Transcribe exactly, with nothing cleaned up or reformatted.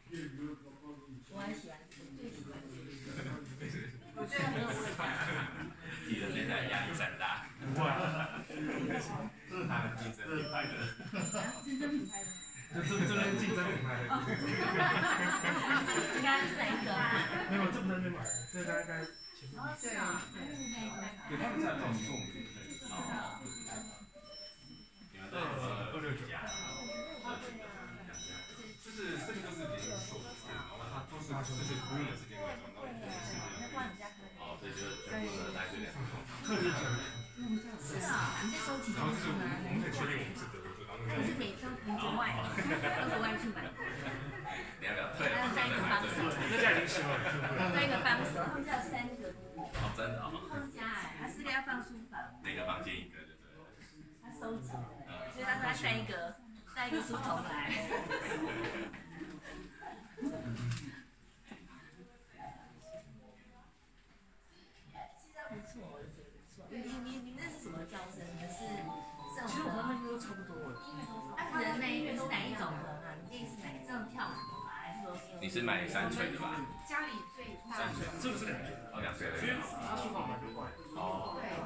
我很喜欢，我最喜欢这个。 我觉得很有味道。 你的现在压力山大。 不会啊， 这是他们竞争品牌的。 竞争品牌的。 这这这边竞争品牌的。 这刚刚是哪一个？ 没有，这不在那边买的，这大概前面。 哦，是啊。 对，他们在这种做我们就可以。哦。二二六九。就是这个就是连锁的，然后它都是就是不用的时间为中，然后我们是哦，所以就全部的大概就两种。 特别讲。 是啊，你在收集。 然后就是我们我们可以确定我们是德国做，然后。 那你是每都从国外，到国外去买。 你要不要退？ 还要带一个帮手。 这家已经修了。 带一个帮手，他们家有三个。 哦，真的哦。 他们家哎，他四个要放书房。 每个房间一个，对不对？ 他收集的，所以他说他带一个带一个书童来。不错，我觉得不错。你你你那是什么教声？你们是这种？ 其实我们那都差不多了。 啊，人呢？你是哪一种人啊？你那是哪这种跳舞的吗？还是说是？ 你是买三锤的吧？ 家里最大三锤， 这个是两岁， 哦，两岁的。 因为他书房本来就怪。 哦。 对，